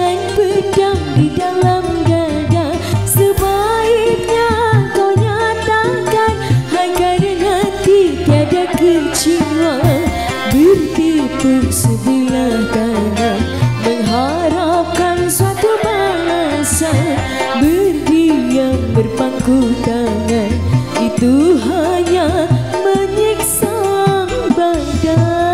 dengan pedang di dalam dada. Sebaiknya kau nyatakan agar hati tiada kecewa, bertepuk sebelah tangan mengharapkan suatu balasan, berdiam berpangku tangan itu hanya menyiksa badan.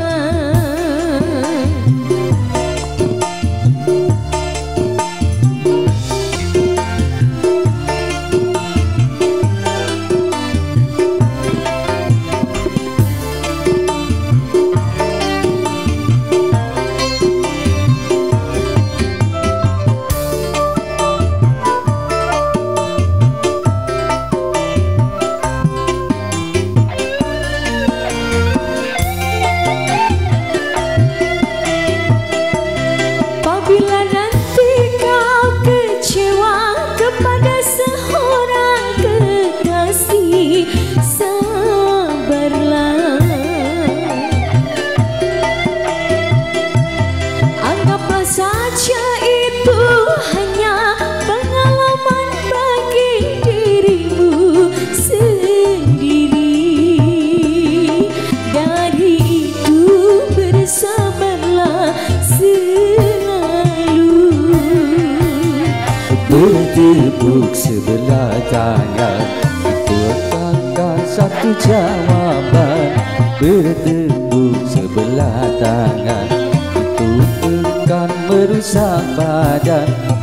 Bila nanti kau kecewa kepada seorang kekasih, sabarlah. Anggaplah saja itu hanya pengalaman bagi dirimu sendiri. Dari itu bersabarlah bertepuk sebelah tangan itu akan satu jawaban. Bertepuk sebelah tangan itu akan merusak badan.